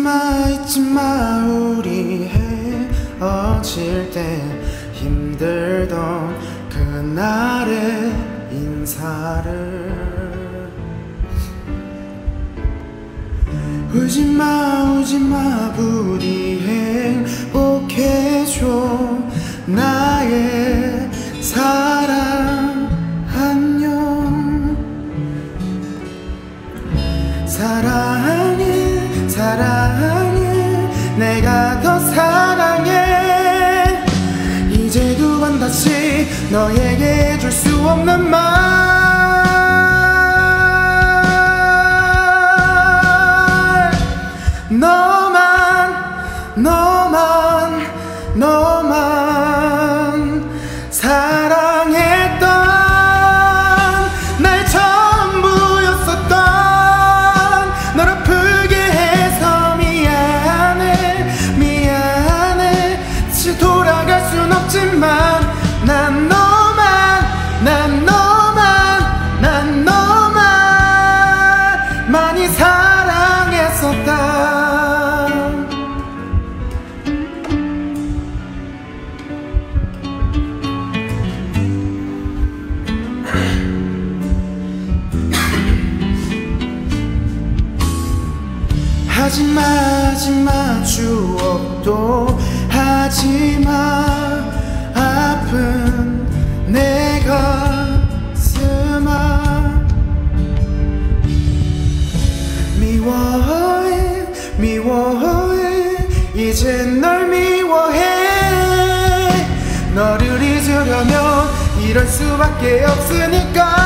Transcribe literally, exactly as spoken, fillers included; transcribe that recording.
잊지마 잊지마 우리 헤어질 때 힘들던 그날의 인사를 울지마 울지마 부디 행복해져 나의 사랑 안녕. 사랑해 사랑해 내가 더 사랑해. 이제 두 번 다시 너에게 줄 수 없는 말 너만 너만 너만 사랑했던 날 전부였었던 널 아프게 해서 미안해 미안해. 다시 돌아갈 순 없지만 난 너만 난 너만 난 너만 많이 사랑했었다. 하지마 하지마 추억도 하지마 아픈 내 가슴아. 미워해 미워해 이제 널 미워해. 너를 잊으려면 이럴 수밖에 없으니까.